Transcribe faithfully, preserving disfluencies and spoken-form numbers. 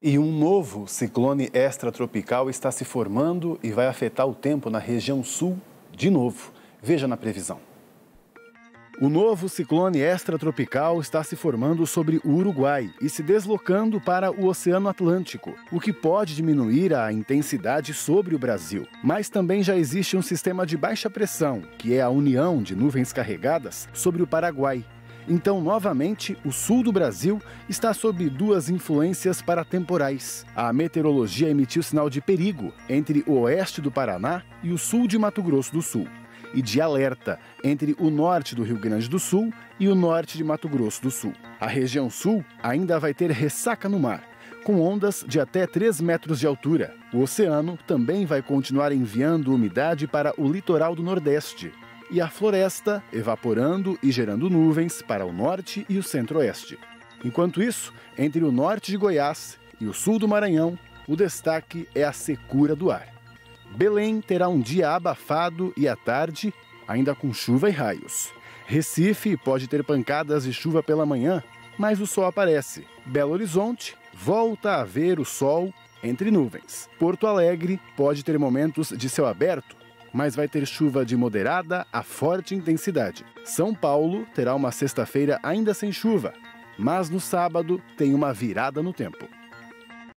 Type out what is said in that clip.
E um novo ciclone extratropical está se formando e vai afetar o tempo na região sul de novo. Veja na previsão. O novo ciclone extratropical está se formando sobre o Uruguai e se deslocando para o Oceano Atlântico, o que pode diminuir a intensidade sobre o Brasil. Mas também já existe um sistema de baixa pressão, que é a união de nuvens carregadas sobre o Paraguai. Então, novamente, o sul do Brasil está sob duas influências paratemporais. A meteorologia emitiu sinal de perigo entre o oeste do Paraná e o sul de Mato Grosso do Sul, e de alerta entre o norte do Rio Grande do Sul e o norte de Mato Grosso do Sul. A região sul ainda vai ter ressaca no mar, com ondas de até três metros de altura. O oceano também vai continuar enviando umidade para o litoral do Nordeste, e a floresta evaporando e gerando nuvens para o norte e o centro-oeste. Enquanto isso, entre o norte de Goiás e o sul do Maranhão, o destaque é a secura do ar. Belém terá um dia abafado e à tarde, ainda com chuva e raios. Recife pode ter pancadas de chuva pela manhã, mas o sol aparece. Belo Horizonte volta a ver o sol entre nuvens. Porto Alegre pode ter momentos de céu aberto, mas vai ter chuva de moderada a forte intensidade. São Paulo terá uma sexta-feira ainda sem chuva, mas no sábado tem uma virada no tempo.